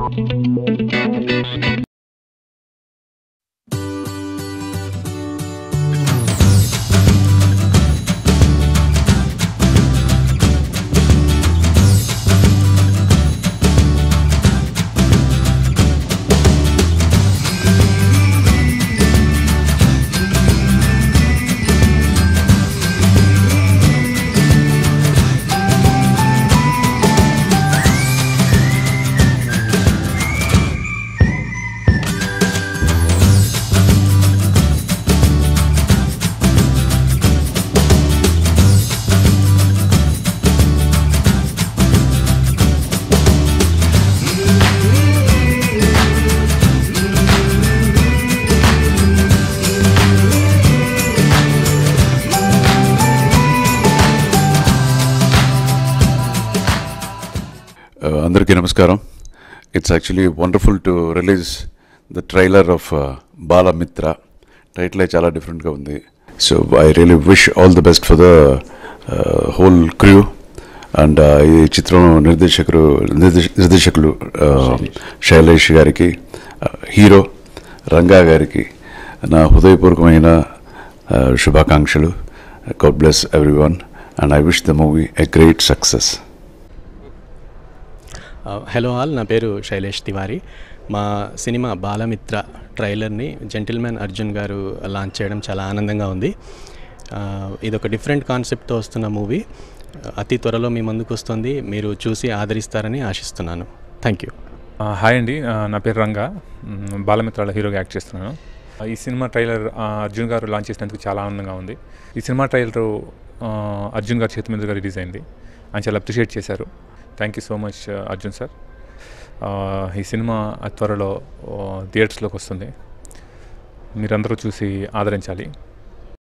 అందరికీ నమస్కారం. It's actually wonderful to release the trailer of Balamitra. Title చాలా డిఫరెంట్గా ఉంది. So I really wish all the best for the whole crew. And ఈ చిత్రం నిర్దేశకులు శైలేష్ గారికి, హీరో రంగా గారికి నా హృదయపూర్వకమైన శుభాకాంక్షలు. God bless everyone and I wish the movie a great success. Hello all, నా పేరు శైలేష్ తివారీ. మా సినిమా బాలమిత్ర ట్రైలర్ని జెంటిల్మెన్ అర్జున్ గారు లాంచ్ చేయడం చాలా ఆనందంగా ఉంది. ఇదొక డిఫరెంట్ కాన్సెప్ట్తో వస్తున్న మూవీ అతి త్వరలో మీ ముందుకు వస్తుంది. మీరు చూసి ఆదరిస్తారని ఆశిస్తున్నాను. Thank you. హాయ్ అండి, నా పేరు రంగా. బాలమిత్రలో హీరోగా యాక్ట్ చేస్తున్నాను. ఈ cinema trailer Arjun garu launch చేసినందుకు చాలా ఆనందంగా ఉంది. ఈ సినిమా ట్రైలర్ అర్జున్ గారి చేతి మీదుగా రిలీజ్ అయింది. ఆయన చాలా అప్రిషియేట్ చేశారు. Thank you so much Arjun sir. ఈ సినిమా త్వరలో థియేటర్స్లోకి వస్తుంది. మీరందరూ చూసి ఆదరించాలి.